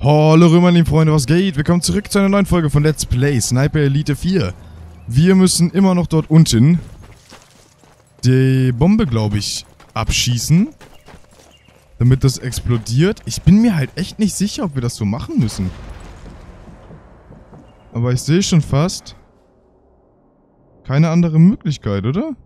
Hallo Römer, liebe Freunde, was geht? Willkommen zurück zu einer neuen Folge von Let's Play Sniper Elite 4. Wir müssen immer noch dort unten die Bombe, glaube ich, abschießen, damit das explodiert. Ich bin mir halt echt nicht sicher, ob wir das so machen müssen. Aber ich sehe schon fast keine andere Möglichkeit, oder?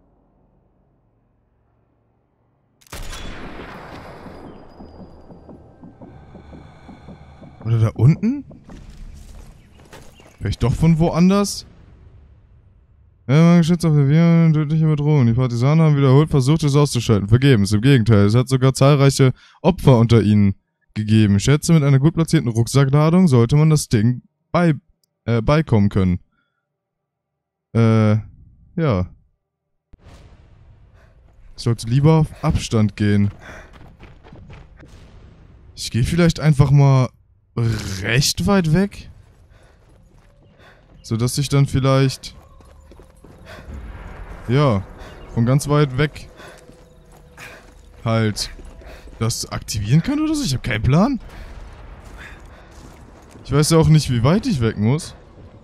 Oder da unten? Vielleicht doch von woanders? Ja, geschützt auf der Wehr, tödliche Bedrohung. Die Partisanen haben wiederholt versucht, es auszuschalten. Vergebens, im Gegenteil. Es hat sogar zahlreiche Opfer unter ihnen gegeben. Ich schätze, mit einer gut platzierten Rucksackladung sollte man das Ding beikommen können. Ja. Ich sollte lieber auf Abstand gehen. Ich gehe vielleicht einfach mal recht weit weg. Sodass ich dann vielleicht... ja, von ganz weit weg halt das aktivieren kann oder so. Ich habe keinen Plan. Ich weiß ja auch nicht, wie weit ich weg muss.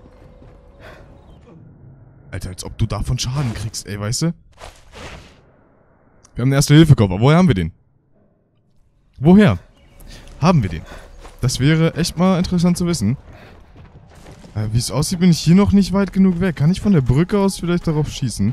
Alter, als ob du davon Schaden kriegst, ey, weißt du? Wir haben einen Erste-Hilfe-Koffer. Woher haben wir den? Woher haben wir den? Das wäre echt mal interessant zu wissen. Wie es aussieht, bin ich hier noch nicht weit genug weg. Kann ich von der Brücke aus vielleicht darauf schießen?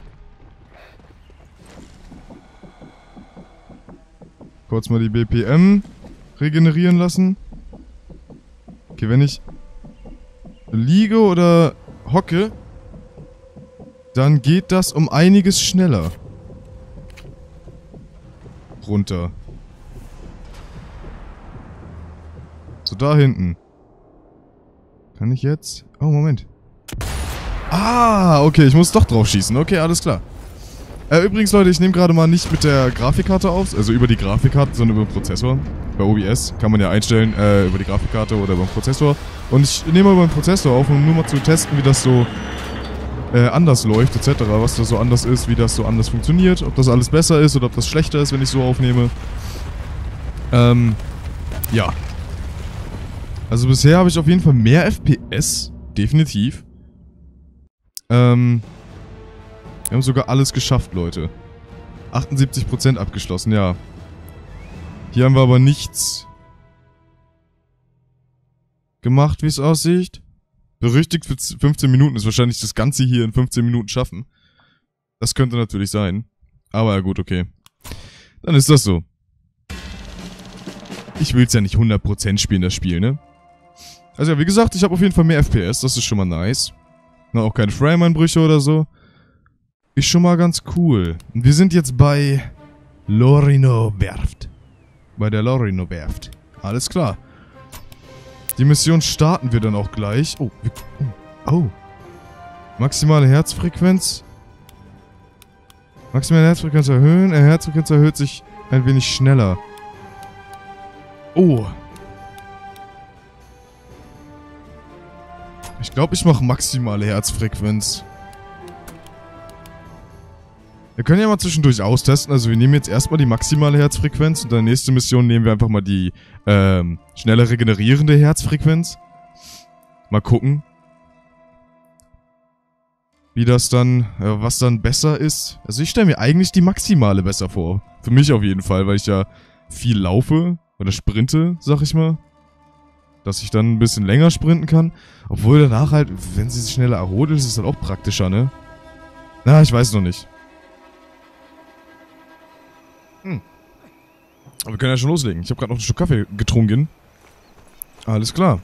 Kurz mal die BPM regenerieren lassen. Okay, wenn ich liege oder hocke, dann geht das um einiges schneller. Runter. So, da hinten. Kann ich jetzt... oh, Moment. Ah, okay, ich muss doch drauf schießen. Okay, alles klar. Übrigens, Leute, ich nehme gerade mal nicht mit der Grafikkarte auf, also über die Grafikkarte, sondern über den Prozessor. Bei OBS kann man ja einstellen, über die Grafikkarte oder über den Prozessor. Und ich nehme mal über den Prozessor auf, um nur mal zu testen, wie das so anders läuft, etc. Was da so anders ist, wie das so anders funktioniert, ob das alles besser ist oder ob das schlechter ist, wenn ich so aufnehme. Ja. Also bisher habe ich auf jeden Fall mehr FPS, definitiv. Wir haben sogar alles geschafft, Leute. 78% abgeschlossen, ja. Hier haben wir aber nichts gemacht, wie es aussieht. Berüchtigt für 15 Minuten ist wahrscheinlich das Ganze hier in 15 Minuten schaffen. Das könnte natürlich sein. Aber ja gut, okay. Dann ist das so. Ich will es ja nicht 100% spielen, das Spiel, ne? Also ja, wie gesagt, ich habe auf jeden Fall mehr FPS, das ist schon mal nice. Na, auch keine Frame-Einbrüche oder so. Ist schon mal ganz cool. Und wir sind jetzt bei Lorino Werft. Bei der Lorino Werft. Alles klar. Die Mission starten wir dann auch gleich. Oh, oh. Maximale Herzfrequenz. Maximale Herzfrequenz erhöhen. Herzfrequenz erhöht sich ein wenig schneller. Oh. Ich glaube, ich mache maximale Herzfrequenz. Wir können ja mal zwischendurch austesten. Also wir nehmen jetzt erstmal die maximale Herzfrequenz und in der nächsten Mission nehmen wir einfach mal die schneller regenerierende Herzfrequenz. Mal gucken. Wie das dann, was dann besser ist. Also ich stelle mir eigentlich die maximale besser vor. Für mich auf jeden Fall, weil ich ja viel laufe oder sprinte, sag ich mal. Dass ich dann ein bisschen länger sprinten kann. Obwohl danach halt, wenn sie sich schneller erholt, ist es halt auch praktischer, ne? Na, ich weiß noch nicht. Aber wir können ja schon loslegen. Ich habe gerade noch einen Stück Kaffee getrunken. Alles klar.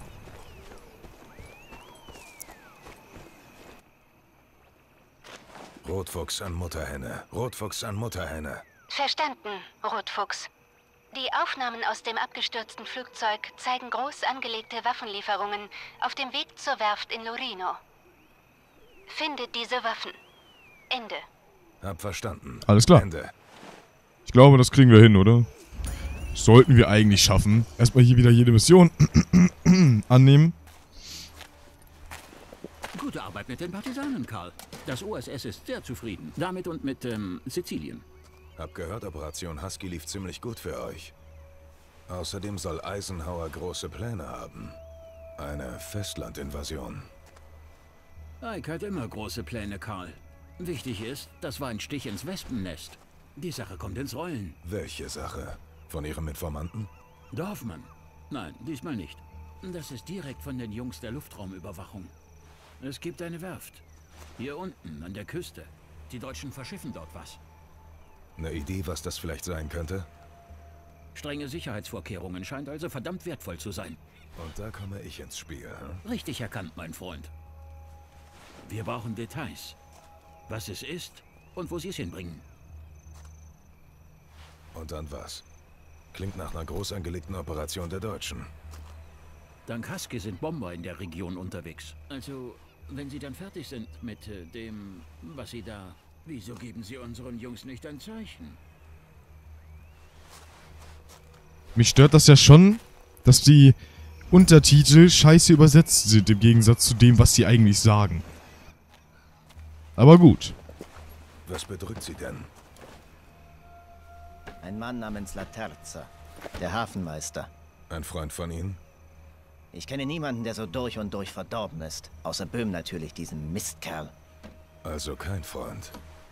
Rotfuchs an Mutterhenne. Rotfuchs an Mutterhenne. Verstanden, Rotfuchs. Die Aufnahmen aus dem abgestürzten Flugzeug zeigen groß angelegte Waffenlieferungen auf dem Weg zur Werft in Lorino. Findet diese Waffen. Ende. Hab verstanden. Alles klar. Ende. Ich glaube, das kriegen wir hin, oder? Sollten wir eigentlich schaffen. Erstmal hier wieder jede Mission annehmen. Gute Arbeit mit den Partisanen, Karl. Das OSS ist sehr zufrieden. Damit und mit Sizilien. Hab gehört, Operation Husky lief ziemlich gut für euch. Außerdem soll Eisenhower große Pläne haben. Eine Festlandinvasion. Ike hat immer große Pläne, Karl. Wichtig ist, das war ein Stich ins Wespennest. Die Sache kommt ins Rollen. Welche Sache? Von Ihrem Informanten? Dorfmann? Nein, diesmal nicht. Das ist direkt von den Jungs der Luftraumüberwachung. Es gibt eine Werft. Hier unten, an der Küste. Die Deutschen verschiffen dort was. Eine Idee, was das vielleicht sein könnte? Strenge Sicherheitsvorkehrungen scheint also verdammt wertvoll zu sein. Und da komme ich ins Spiel. Hm? Richtig erkannt, mein Freund. Wir brauchen Details. Was es ist und wo sie es hinbringen. Und dann was? Klingt nach einer groß angelegten Operation der Deutschen. Dank Husky sind Bomber in der Region unterwegs. Also, wenn sie dann fertig sind mit dem, was sie da... Wieso geben sie unseren Jungs nicht ein Zeichen? Mich stört das ja schon, dass die Untertitel scheiße übersetzt sind, im Gegensatz zu dem, was sie eigentlich sagen. Aber gut. Was bedrückt Sie denn? Ein Mann namens La Terza, der Hafenmeister. Ein Freund von Ihnen? Ich kenne niemanden, der so durch und durch verdorben ist. Außer Böhm natürlich, diesen Mistkerl. Also kein Freund.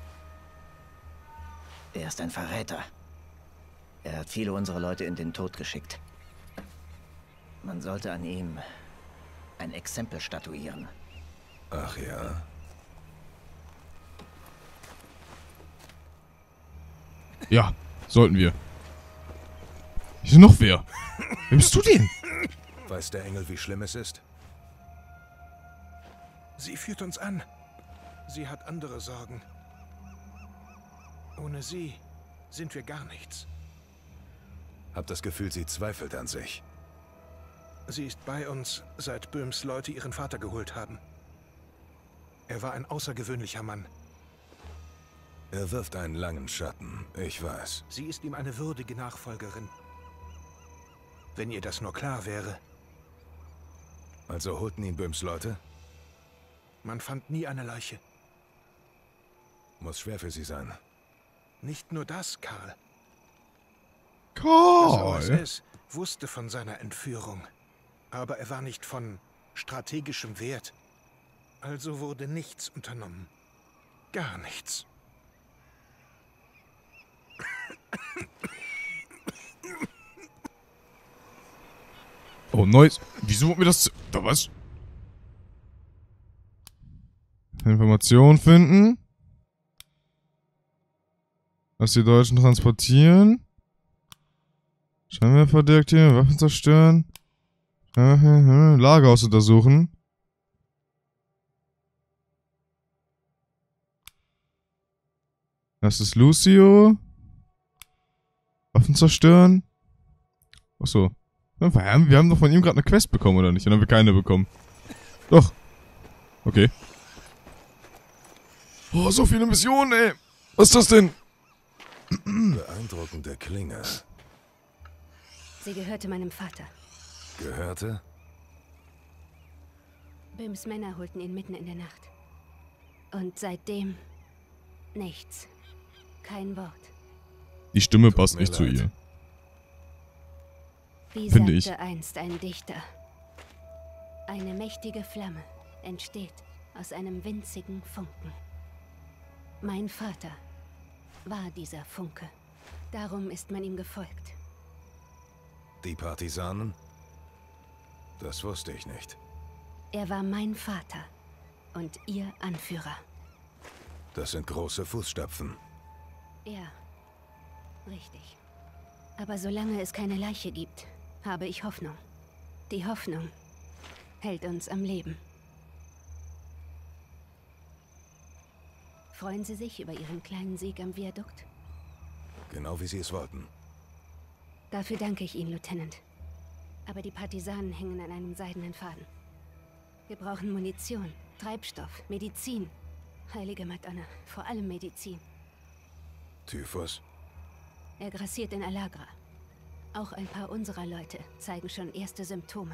Er ist ein Verräter. Er hat viele unserer Leute in den Tod geschickt. Man sollte an ihm ein Exempel statuieren. Ach ja. Ja, sollten wir. Hier ist noch wer. Wer bist du denn? Weiß der Engel, wie schlimm es ist? Sie führt uns an. Sie hat andere Sorgen. Ohne sie sind wir gar nichts. Hab das Gefühl, sie zweifelt an sich. Sie ist bei uns, seit Böhms Leute ihren Vater geholt haben. Er war ein außergewöhnlicher Mann. Er wirft einen langen Schatten, ich weiß. Sie ist ihm eine würdige Nachfolgerin. Wenn ihr das nur klar wäre. Also holten ihn Böhms Leute? Man fand nie eine Leiche. Muss schwer für sie sein. Nicht nur das, Karl. Das Karl. OSS wusste von seiner Entführung. Aber er war nicht von strategischem Wert. Also wurde nichts unternommen. Gar nichts. Oh, neues. Wieso wird mir das... Da was? Information finden. Was die Deutschen transportieren. Scheinwerfer deaktivieren, Waffen zerstören. Lagerhaus untersuchen. Das ist Lucio. Waffen zerstören. Achso. Wir haben doch von ihm gerade eine Quest bekommen, oder nicht? Dann haben wir keine bekommen. Doch. Okay. Oh, so viele Missionen, ey. Was ist das denn? Beeindruckende Klinge. Sie gehörte meinem Vater. Gehörte? Böhms Männer holten ihn mitten in der Nacht. Und seitdem nichts. Kein Wort. Die Stimme passt mir nicht zu leid. ihr. Wie Finde sagte ich. einst ein Dichter, eine mächtige Flamme entsteht aus einem winzigen Funken. Mein Vater war dieser Funke. Darum ist man ihm gefolgt. Die Partisanen? Das wusste ich nicht. Er war mein Vater und ihr Anführer. Das sind große Fußstapfen. Ja, richtig. Aber solange es keine Leiche gibt, habe ich Hoffnung. Die Hoffnung hält uns am Leben. Freuen Sie sich über Ihren kleinen Sieg am Viadukt? Genau wie sie es wollten. Dafür danke ich Ihnen, Lieutenant. Aber die Partisanen hängen an einem seidenen Faden. Wir brauchen Munition, Treibstoff, Medizin. Heilige Madonna, vor allem Medizin. Typhus? Er grassiert in Alagra. Auch ein paar unserer Leute zeigen schon erste Symptome.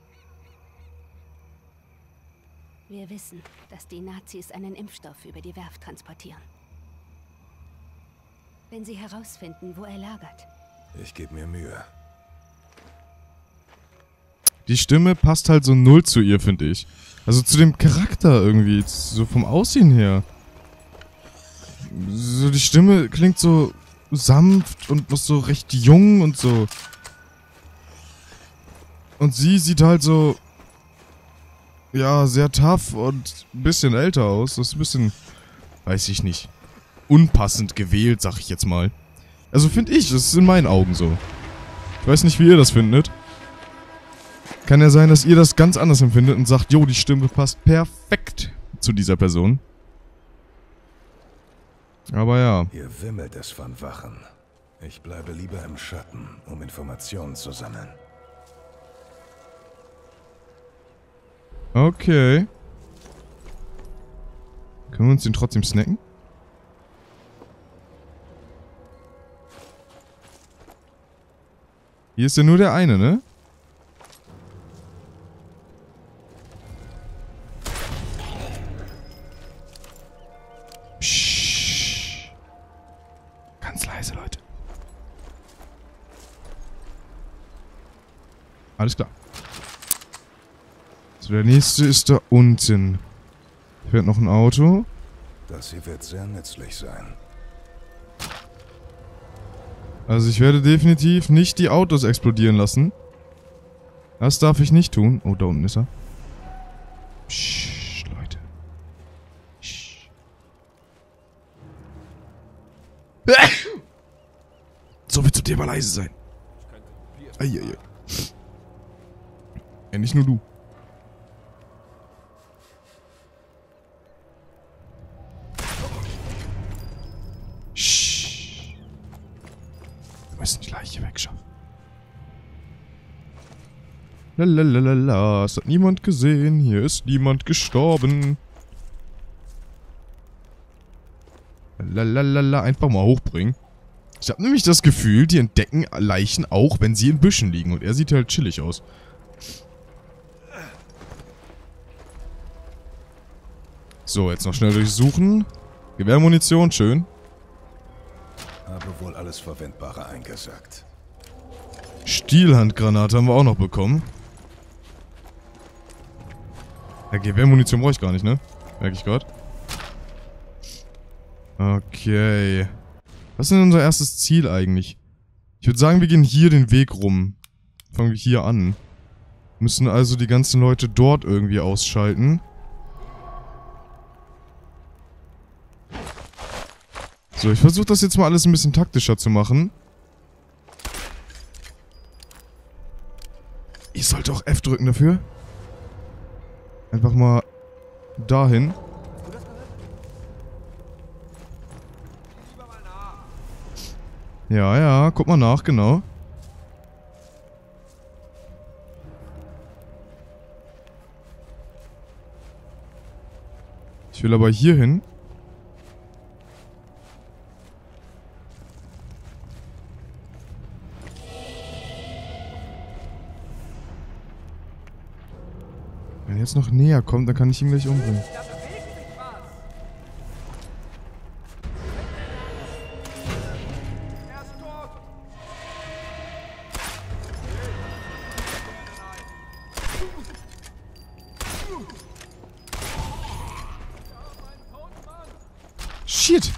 Wir wissen, dass die Nazis einen Impfstoff über die Werft transportieren. Wenn sie herausfinden, wo er lagert, Ich gebe mir Mühe. Die Stimme passt halt so null zu ihr, finde ich. Also zu dem Charakter irgendwie, so vom Aussehen her. So, die Stimme klingt so sanft und noch so recht jung und so. Und sie sieht halt so, ja, sehr tough und ein bisschen älter aus. Das ist ein bisschen, weiß ich nicht, unpassend gewählt, sag ich jetzt mal. Also finde ich, das ist in meinen Augen so. Ich weiß nicht, wie ihr das findet. Kann ja sein, dass ihr das ganz anders empfindet und sagt, jo, die Stimme passt perfekt zu dieser Person. Aber ja. Hier wimmelt es von Wachen. Ich bleibe lieber im Schatten, um Informationen zu sammeln. Okay. Können wir uns den trotzdem snacken? Hier ist ja nur der eine, ne? Psst. Ganz leise, Leute. Alles klar. So, der nächste ist da unten. Fährt noch ein Auto. Das hier wird sehr nützlich sein. Also ich werde definitiv nicht die Autos explodieren lassen. Das darf ich nicht tun. Oh, da unten ist er. Psst, Leute. Psst. So willst du dir mal leise sein. Eieiei. Ja, nicht nur du. Wir müssen die Leiche wegschaffen. Lalalala, es hat niemand gesehen. Hier ist niemand gestorben. Lalalala, einfach mal hochbringen. Ich habe nämlich das Gefühl, die entdecken Leichen auch, wenn sie in Büschen liegen. Und er sieht halt chillig aus. So, jetzt noch schnell durchsuchen. Gewehrmunition, schön. Habe wohl alles Verwendbare eingesackt. Stielhandgranate haben wir auch noch bekommen. Ja, Gewehrmunition brauche ich gar nicht, ne? Merke ich gerade. Okay. Was ist denn unser erstes Ziel eigentlich? Ich würde sagen, wir gehen hier den Weg rum. Fangen wir hier an. Müssen also die ganzen Leute dort irgendwie ausschalten. So, ich versuche das jetzt mal alles ein bisschen taktischer zu machen. Ich sollte auch F drücken dafür. Einfach mal dahin. Ja, ja, guck mal nach, genau. Ich will aber hier hin. Wenn er jetzt noch näher kommt, dann kann ich ihn gleich umbringen. Shit!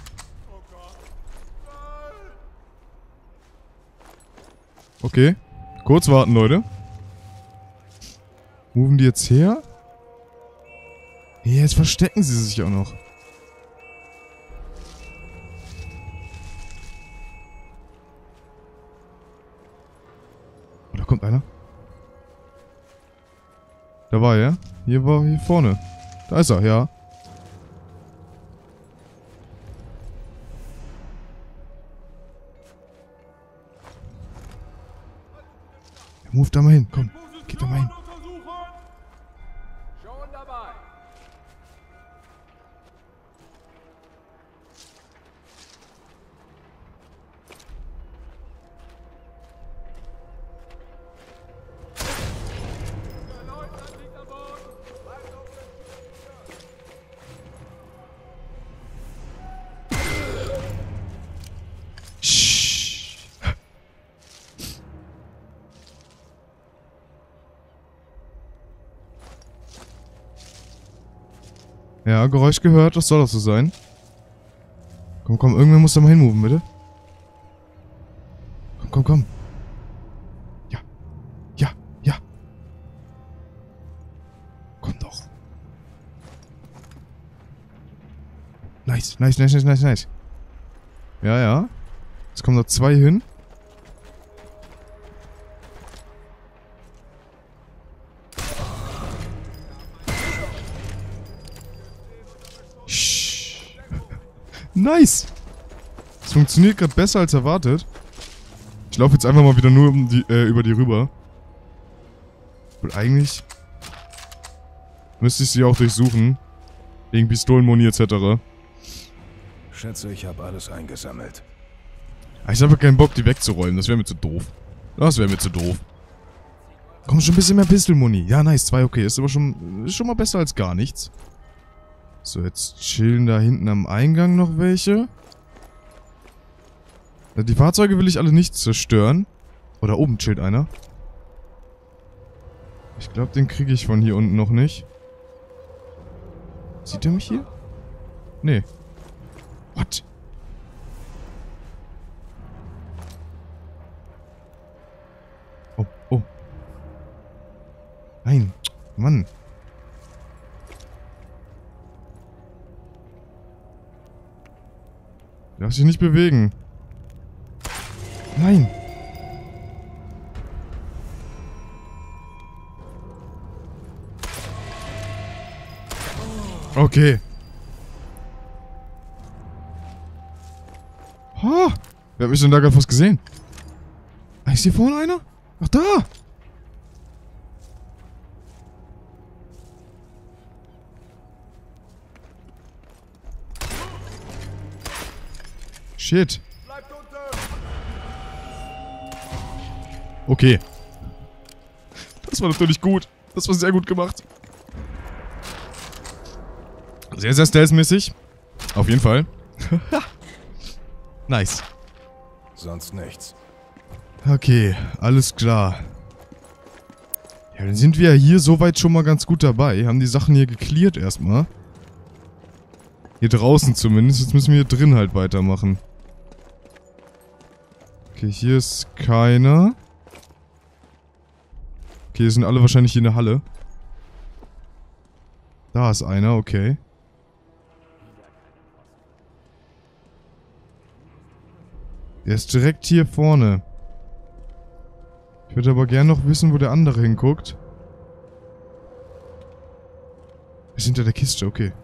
Okay. Kurz warten, Leute. Moven die jetzt her? Nee, jetzt verstecken sie sich auch noch. Oh, da kommt einer. Da war er. Hier war hier vorne. Da ist er, ja. Move da mal hin, komm. Geht da mal hin. Ja, Geräusch gehört. Das soll doch so sein. Komm, komm. Irgendwer muss da mal hinmoven, bitte. Komm, komm, komm. Ja. Ja, ja. Komm doch. Nice, nice, nice, nice, nice, nice. Ja, ja. Jetzt kommen da 2 hin. Nice! Das funktioniert gerade besser als erwartet. Ich laufe jetzt einfach mal wieder nur über die rüber. Und eigentlich müsste ich sie auch durchsuchen. Wegen Pistolenmuni etc. Schätze, ich habe alles eingesammelt. Aber ich habe keinen Bock, die wegzuräumen. Das wäre mir zu doof. Das wäre mir zu doof. Komm, schon ein bisschen mehr Pistolmuni. Ja, nice. 2, okay. Ist schon mal besser als gar nichts. So, jetzt chillen da hinten am Eingang noch welche. Die Fahrzeuge will ich alle nicht zerstören. Oh, da oben chillt einer. Ich glaube, den kriege ich von hier unten noch nicht. Sieht er mich hier? Nee. What? Oh, oh. Nein. Mann. Darf sich nicht bewegen. Nein. Okay. Ha! Wer hat mich denn da gerade was gesehen? Ist hier vorne einer? Ach, da! Shit. Okay. Das war natürlich gut. Das war sehr gut gemacht. Sehr, sehr stealth-mäßig. Auf jeden Fall. Nice. Sonst nichts. Okay, alles klar. Ja, dann sind wir ja hier soweit schon mal ganz gut dabei. Haben die Sachen hier geklärt erstmal. Hier draußen zumindest. Jetzt müssen wir hier drin halt weitermachen. Okay, hier ist keiner. Okay, sind alle wahrscheinlich hier in der Halle. Da ist einer, okay. Der ist direkt hier vorne. Ich würde aber gerne noch wissen, wo der andere hinguckt. Wir sind hinter der Kiste, okay.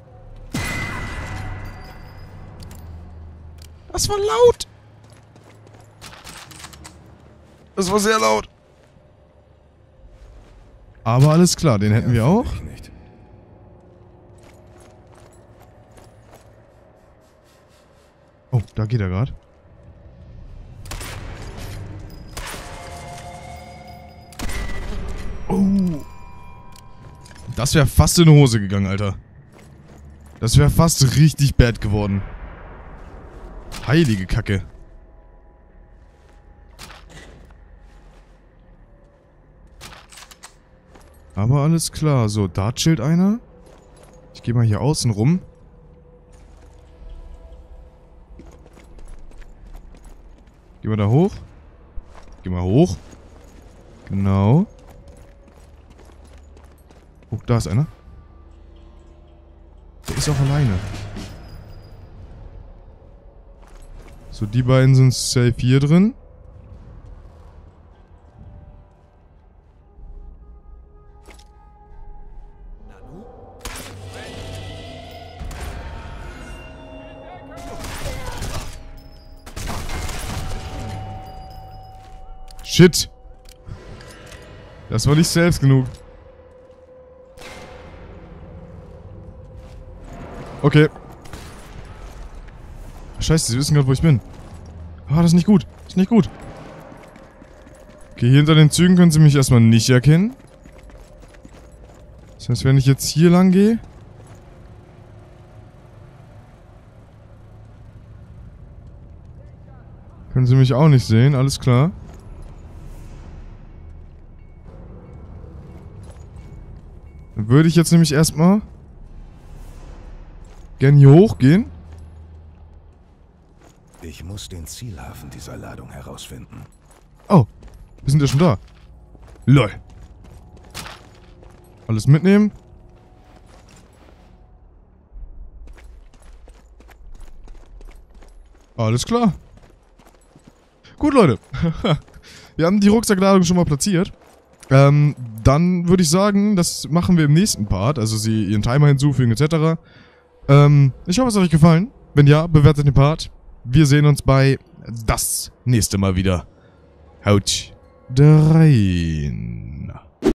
Das war laut! Das war sehr laut. Aber alles klar, den hätten wir auch. Nicht. Oh, da geht er gerade. Oh. Das wäre fast in die Hose gegangen, Alter. Das wäre fast richtig bad geworden. Heilige Kacke. Aber alles klar. So, da chillt einer. Ich gehe mal hier außen rum. Geh mal da hoch. Geh mal hoch. Genau. Oh, da ist einer. Der ist auch alleine. So, die beiden sind safe hier drin. Shit. Das war nicht selbst genug. Okay. Scheiße, sie wissen gerade, wo ich bin. Ah, das ist nicht gut. Das ist nicht gut. Okay, hier hinter den Zügen können sie mich erstmal nicht erkennen. Das heißt, wenn ich jetzt hier lang gehe... können sie mich auch nicht sehen, alles klar. Dann würde ich jetzt nämlich erstmal Gerne hier hochgehen. Ich muss den Zielhafen dieser Ladung herausfinden. Oh, wir sind ja schon da. Lol. Alles mitnehmen. Alles klar. Gut, Leute. Wir haben die Rucksackladung schon mal platziert. Dann würde ich sagen, das machen wir im nächsten Part. Also sie ihren Timer hinzufügen etc. Ich hoffe, es hat euch gefallen. Wenn ja, bewertet den Part. Wir sehen uns bei das nächste Mal wieder. Haut rein.